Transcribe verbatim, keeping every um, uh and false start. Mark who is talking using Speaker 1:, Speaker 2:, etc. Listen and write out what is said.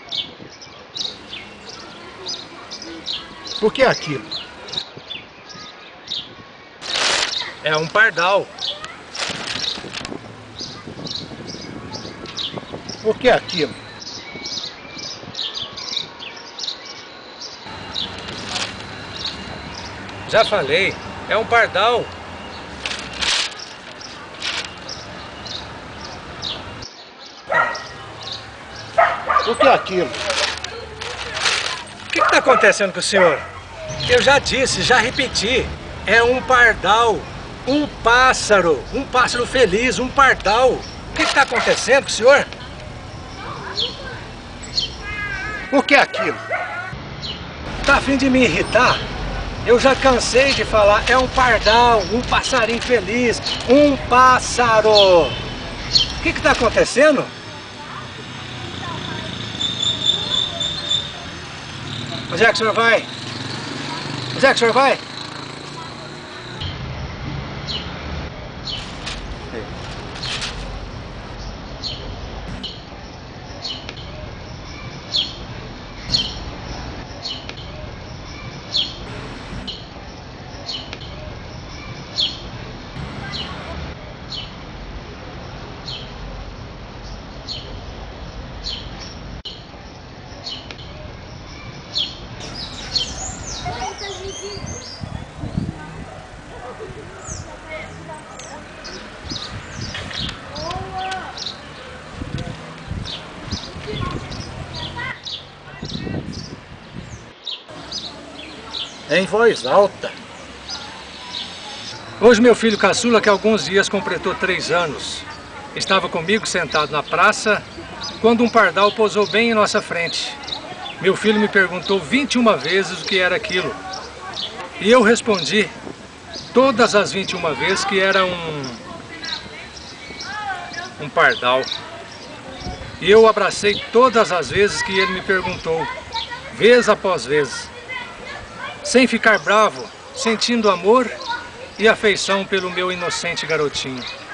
Speaker 1: O que é aquilo?
Speaker 2: É um pardal.
Speaker 1: O que é aquilo?
Speaker 2: Já falei, é um pardal.
Speaker 1: O que é aquilo?
Speaker 2: O que está acontecendo com o senhor? Eu já disse, já repeti. É um pardal. Um pássaro. Um pássaro feliz, um pardal. O que está acontecendo com o senhor?
Speaker 1: O que é aquilo?
Speaker 2: Tá a fim de me irritar? Eu já cansei de falar, é um pardal, um passarinho feliz, um pássaro. O que que tá acontecendo? Onde é que o senhor vai? Onde é que o senhor vai?
Speaker 1: Em voz alta.
Speaker 2: Hoje meu filho caçula, que há alguns dias completou três anos, estava comigo sentado na praça, quando um pardal pousou bem em nossa frente. Meu filho me perguntou vinte e uma vezes o que era aquilo. E eu respondi todas as vinte e uma vezes que era um, um pardal. E eu abracei todas as vezes que ele me perguntou, vez após vez. Sem ficar bravo, sentindo amor e afeição pelo meu inocente garotinho.